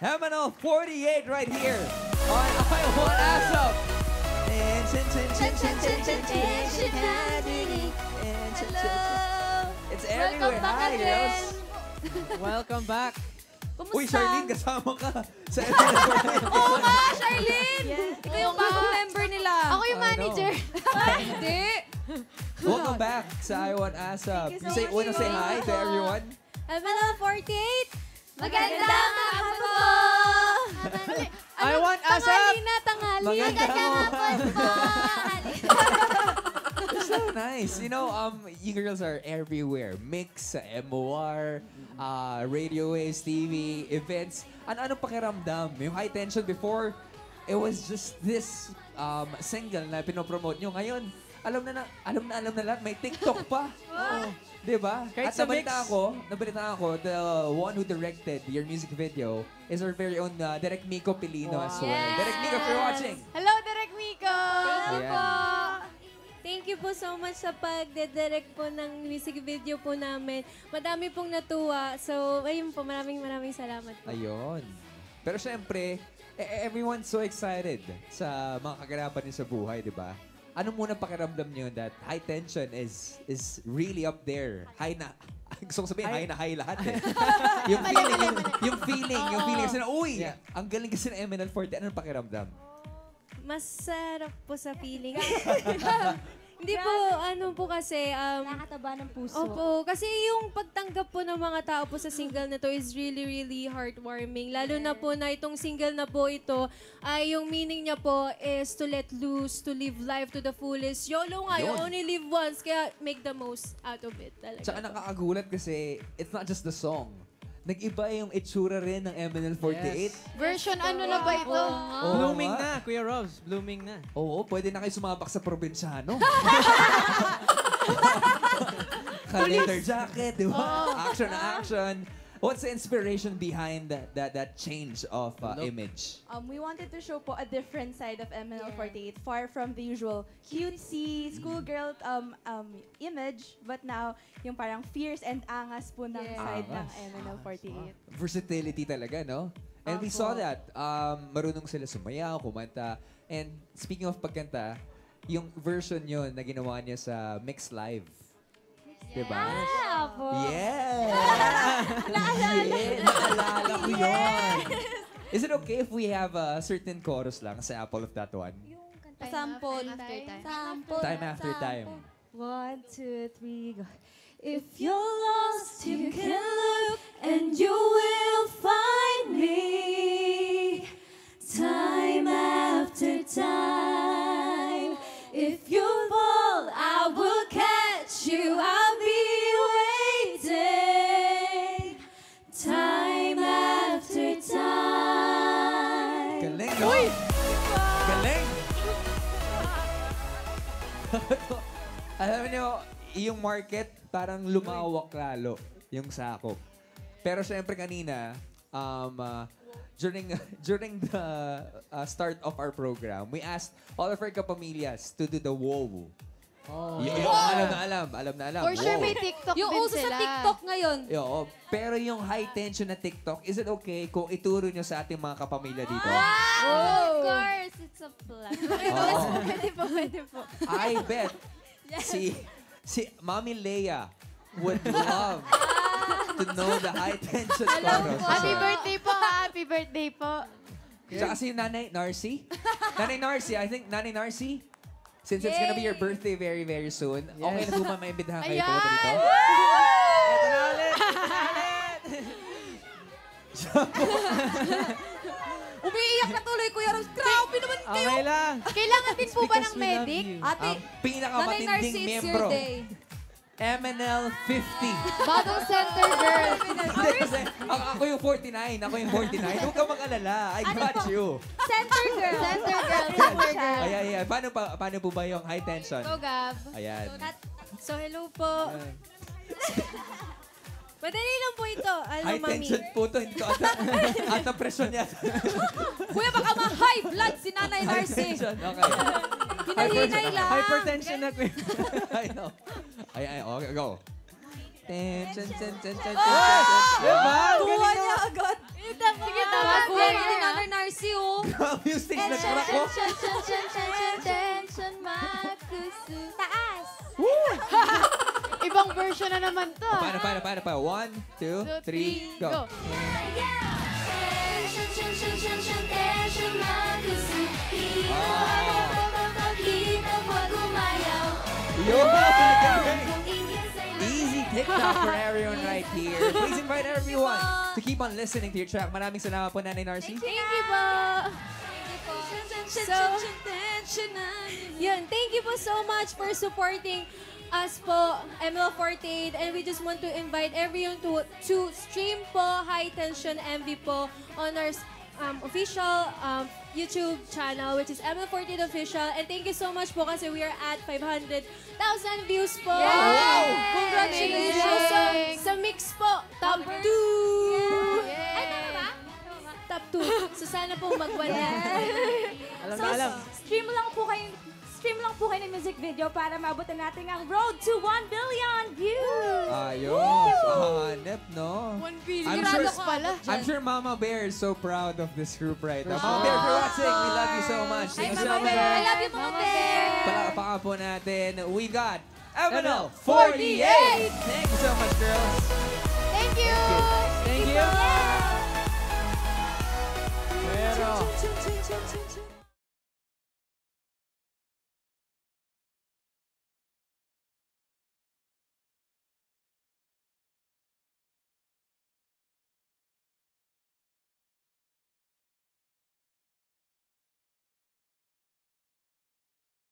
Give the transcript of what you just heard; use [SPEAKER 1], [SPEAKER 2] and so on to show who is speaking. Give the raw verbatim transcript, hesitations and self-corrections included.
[SPEAKER 1] Emanal forty-eight right here on I Want ASAP. And chin chin chin chin chin chin chin chin and chin chin. It's everywhere. Hi, girls.
[SPEAKER 2] Welcome back.
[SPEAKER 3] Kumusta?
[SPEAKER 1] Uy, Charlene, kasama ka sa Emanal forty-eight.
[SPEAKER 3] Oo nga, Charlene! Ikaw yung bagong member nila.
[SPEAKER 4] Ako yung manager.
[SPEAKER 3] Ay, hindi.
[SPEAKER 1] Welcome back sa I Want ASAP.
[SPEAKER 3] Thank you
[SPEAKER 1] You
[SPEAKER 3] so
[SPEAKER 1] say,
[SPEAKER 3] much,
[SPEAKER 1] wanna say
[SPEAKER 3] Iwan.
[SPEAKER 1] hi to everyone?
[SPEAKER 3] Emanal forty-eight.
[SPEAKER 4] Magandang hapon po!
[SPEAKER 2] I want ASAP!
[SPEAKER 3] Tanghali na, tanghali.
[SPEAKER 1] Magandang
[SPEAKER 4] hapon po!
[SPEAKER 1] So nice. You know, um, you girls are everywhere. Mix, sa M O R, uh, Radio Waves, T V, events. Ano-ano pakiramdam? Yung high tension before, it was just this um, single na pinopromote nyo. Ngayon, alam na, na alam na alam na lahat, may TikTok pa. Oo. Diba?
[SPEAKER 2] Kahit
[SPEAKER 1] At
[SPEAKER 2] sa
[SPEAKER 1] nabalita
[SPEAKER 2] mix.
[SPEAKER 1] ako, nabalita ako, the one who directed your music video is our very own uh, Direk Miko Pilino as well.
[SPEAKER 4] Yes.
[SPEAKER 1] Direk Miko, if you're watching.
[SPEAKER 4] Hello, Direk Miko!
[SPEAKER 1] Thank you po.
[SPEAKER 3] Thank you po so much sa pagdedirect po ng music video po namin. Madami pong natuwa. So, ayun po, maraming maraming salamat po.
[SPEAKER 1] Ayun. Pero syempre, e- e- everyone's so excited sa mga kaganapan niyo sa buhay, di ba? Ano muna pakiramdam niyo that high tension is is really up there? High na, gusto ko sabihin, high na high lahat eh. yung feeling, yung, yung feeling, yung feeling kasi na, uy, ang galing kasi ng Emanal forty. Anong pakiramdam?
[SPEAKER 3] Masarap po sa feeling. Hindi po, ano po kasi, um,
[SPEAKER 4] Nakakataba ng puso.
[SPEAKER 3] opo, kasi yung pagtanggap po ng mga tao po sa single na to is really, really heartwarming. Lalo na po na itong single na po ito, ay yung meaning niya po is to let loose, to live life to the fullest. YOLO nga, you
[SPEAKER 1] Yun.
[SPEAKER 3] only live once, kaya make the most out of it talaga.
[SPEAKER 1] Tsaka nakakagulat kasi it's not just the song. Nag-iba yung itsura rin ng Emanal forty-eight.
[SPEAKER 4] Version ano na ba ito?
[SPEAKER 1] Oo
[SPEAKER 2] Blooming
[SPEAKER 1] nga.
[SPEAKER 2] na, Kuya Robs. Blooming na.
[SPEAKER 1] Oo, pwede na kayo sumabak sa probinsyano. Ka-leather jacket, di ba? Action na action. What's the inspiration behind that that, that change of uh, image?
[SPEAKER 5] Um, we wanted to show po a different side of Emanal forty-eight, far from the usual cutesy schoolgirl um, um, image, but now yung parang fierce and angas po ng
[SPEAKER 3] Yes.
[SPEAKER 5] side ng
[SPEAKER 1] Angas.
[SPEAKER 5] Emanal forty-eight.
[SPEAKER 1] Versatility talaga, no? And we
[SPEAKER 5] Opo.
[SPEAKER 1] saw that. Um, marunong sila sumayaw, kumanta. And speaking of pagkanta, yung version yun na ginawa niya sa Mix Live. Diba?
[SPEAKER 4] Ah, po.
[SPEAKER 1] Yeah! Yeah! Naalala ko yun! Is it okay if we have a certain chorus lang, sample of that one?
[SPEAKER 5] Sample.
[SPEAKER 4] Sample.
[SPEAKER 1] Time after time.
[SPEAKER 5] One, two, three, go. If you're lost, you can look and you will find me. Time after time. If you fall, I will catch you. I'll be waiting. Time after time.
[SPEAKER 1] Galing, no? Galing! Alam niyo, yung market parang lumawak lalo yung sakop. Pero syempre kanina, um, uh, during during the uh, start of our program, we asked all of our kapamilyas to do the wow. Oh. Y- yung alam na alam, alam na alam.
[SPEAKER 4] For sure
[SPEAKER 1] wow.
[SPEAKER 4] may TikTok
[SPEAKER 3] Yung
[SPEAKER 4] din
[SPEAKER 3] uso
[SPEAKER 4] sila.
[SPEAKER 3] sa TikTok ngayon.
[SPEAKER 1] Oo. Pero yung high tension na TikTok, is it okay kung ituro nyo sa ating mga kapamilya dito?
[SPEAKER 4] Of course, it's a plan.
[SPEAKER 1] Oo.
[SPEAKER 3] Pwede po, pwede po.
[SPEAKER 1] I bet si si Mami Leia would love to know the high tension chorus.
[SPEAKER 4] Happy birthday po, ha? Happy birthday po.
[SPEAKER 1] Tsaka si Nanay Narcy. Nanay Narcy, I think Nanay Narcy, since it's gonna be your birthday very, very soon, okay na po ba maimbitahan kayo
[SPEAKER 4] Ayan!
[SPEAKER 1] pumunta dito?
[SPEAKER 2] Ito na ulit! Ito na ulit!
[SPEAKER 3] Umiiyak na tuloy, Kuya Rose. Grabe naman kayo.
[SPEAKER 2] Okay lang.
[SPEAKER 4] Kailangan din po ba
[SPEAKER 2] Because
[SPEAKER 4] ng
[SPEAKER 2] we love
[SPEAKER 4] medic?
[SPEAKER 2] you.
[SPEAKER 3] Ate,
[SPEAKER 1] Ang pinakamatinding membro, Emanal fifty.
[SPEAKER 4] Battle Center girl.
[SPEAKER 1] Hindi, kasi ako, ako yung forty-nine. Ako yung forty-nine. Huwag ka mag-alala. I got you.
[SPEAKER 4] Center girl. Center girl. Center girl.
[SPEAKER 1] Ayan, ayan. Paano, pa, paano po ba yung high tension?
[SPEAKER 4] Go, Gab.
[SPEAKER 1] Ayan.
[SPEAKER 3] So, hello po. Madali lang po ito. Ano,
[SPEAKER 1] High
[SPEAKER 3] mami?
[SPEAKER 1] tension po to. Hindi ko ata, ata presyon niya.
[SPEAKER 3] Kuya, baka ma-high blood si Nanay
[SPEAKER 1] High
[SPEAKER 3] Narcy.
[SPEAKER 1] tension. Okay.
[SPEAKER 3] Hinahinay lang.
[SPEAKER 2] Hypertension na, Kuya.
[SPEAKER 1] I know. Ay, ay, okay, go. Ten, ten, ten, ten, ten,
[SPEAKER 2] Diba?
[SPEAKER 5] Kuha niya agad.
[SPEAKER 3] Sige, tama. Kuha niya ni Nanay Narcy, oh.
[SPEAKER 1] Yung stage na crack ko.
[SPEAKER 4] Tension, makusu. Taas. Ibang version na naman to. ah.
[SPEAKER 1] Paano, paano, paano, paano? One, two,
[SPEAKER 4] Two,
[SPEAKER 1] three,
[SPEAKER 4] three,
[SPEAKER 1] go.
[SPEAKER 4] go.
[SPEAKER 1] Yo! Easy TikTok for everyone right here. Please invite everyone to keep on listening to your track. Maraming salamat po, Nanay Narcy.
[SPEAKER 3] Thank you po. So, yun, thank you po so much for supporting us po, M L forty-eight, and we just want to invite everyone to to stream po High Tension M V po on our um, official um, YouTube channel, which is M L forty-eight Official. And thank you so much po kasi we are at five hundred thousand views po.
[SPEAKER 4] Wow!
[SPEAKER 3] Congratulations! So, sa mix po, top two! Ay, tama ba? Top two. So, sana po mag-one na.
[SPEAKER 2] Alam
[SPEAKER 5] So,
[SPEAKER 2] na alam.
[SPEAKER 5] stream lang po kayo stream lang po kayo ng music video para maabutan natin ang road to one billion views.
[SPEAKER 1] Ayos. Hanep, no?
[SPEAKER 3] one billion.
[SPEAKER 1] I'm
[SPEAKER 3] Sigurado
[SPEAKER 1] sure-
[SPEAKER 3] ko pala.
[SPEAKER 1] I'm sure Mama Bear is so proud of this group right now.
[SPEAKER 2] For
[SPEAKER 1] Mama
[SPEAKER 2] sure.
[SPEAKER 1] Bear, if you're watching, we love you so much.
[SPEAKER 3] Ay,
[SPEAKER 1] Thank you so
[SPEAKER 3] Mama
[SPEAKER 1] much.
[SPEAKER 3] Bear. I love you, Mama Bear.
[SPEAKER 1] Palakapakan po natin. We got M L
[SPEAKER 2] M L
[SPEAKER 1] forty-eight. Thank you so much, girls.
[SPEAKER 4] Thank you.
[SPEAKER 2] Thank you. Pero...